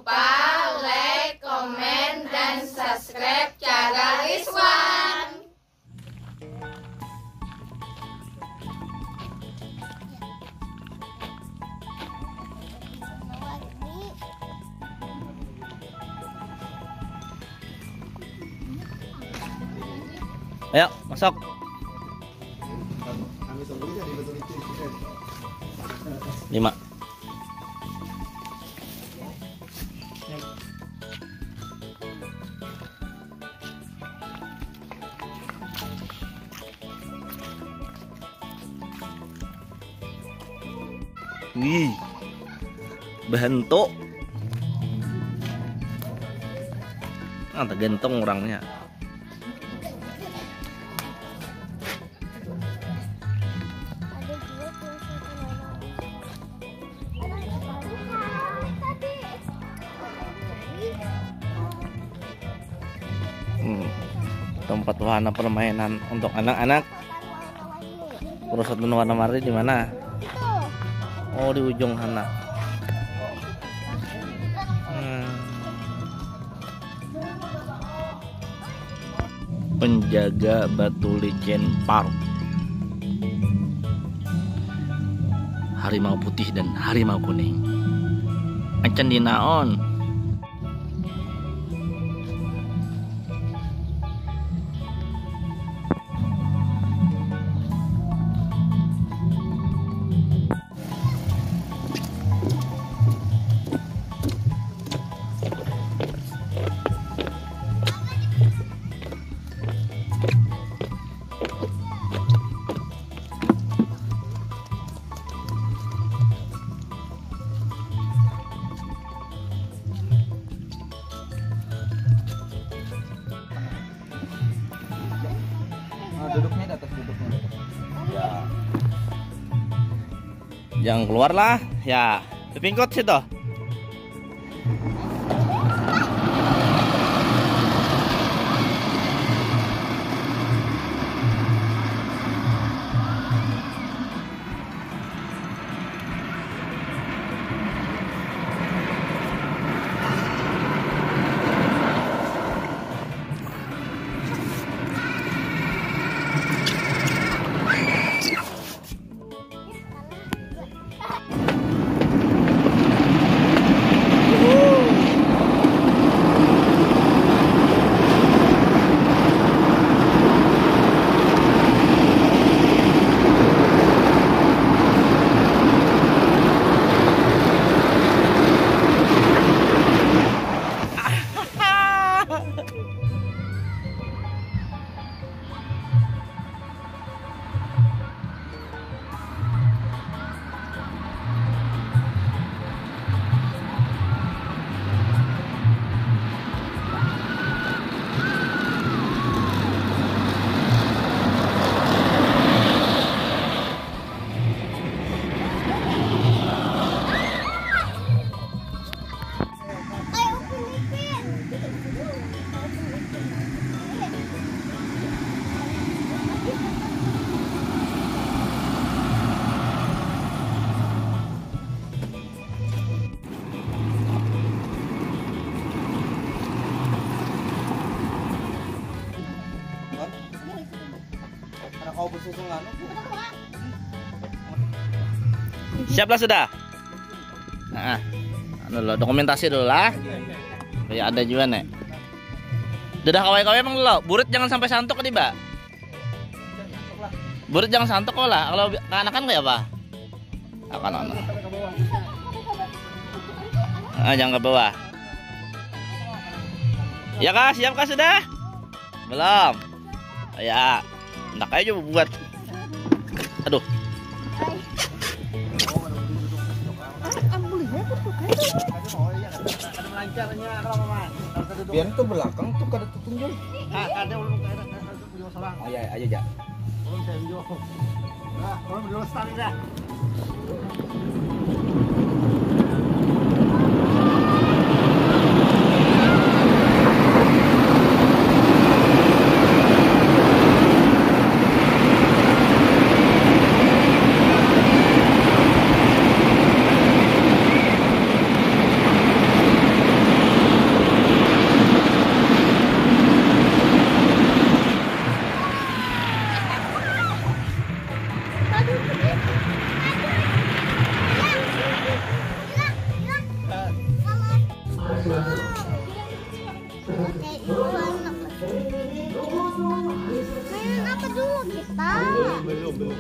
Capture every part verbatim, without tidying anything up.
lupa like, komen, dan subscribe channel Rizwan. Ayo, masuk. Lima. Wih, bentuk. Ah, tergantung orangnya. Hmm, tempat wahana permainan untuk anak-anak. Pusat warna mari di mana? Oh, di ujung sana. Hmm. Penjaga Batu Licin Park. Harimau putih dan harimau kuning. Acan di naon. Duduknya di atas duduknya. Ya. Jangan keluar lah. Ya, pingkot situ. Siap lah sudah. Nah, dulu dokumentasi dulu lah. Kayak ada juga nih. Dadah kawai-kawai emang dulu. Burit jangan sampai santok nih, Mbak. Burit jangan santok kok lah. Kalau anak-anak kayak apa? Anak-anak. Ah, jangan ke bawah. Ya kah, siap kah sudah? Belum. Ya, enak aja buat. Aduh. Biar itu belakang tuh kada tunjul. Ada ulun ada video seorang. Oh iya, aja aja. Ulun saya video. Nah, ulun video start dah. belum belum.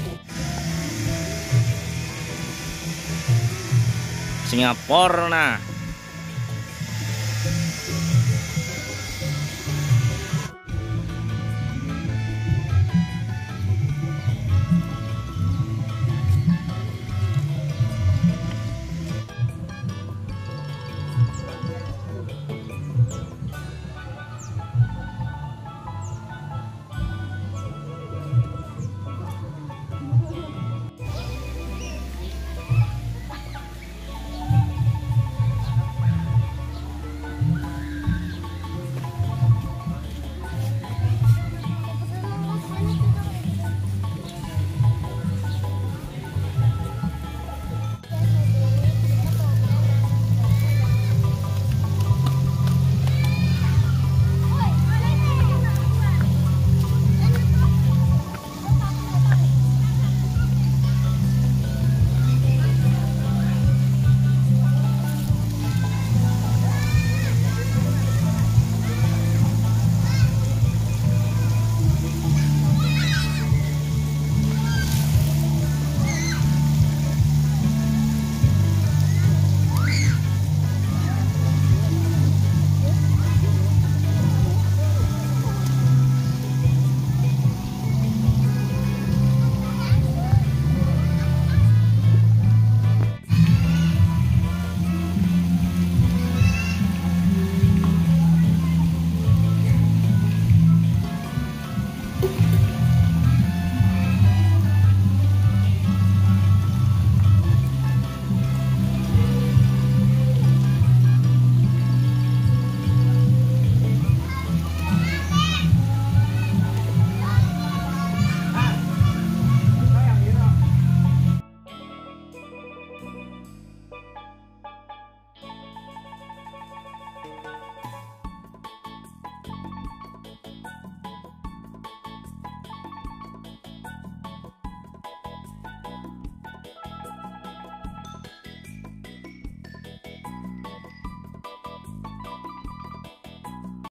Singapura nah.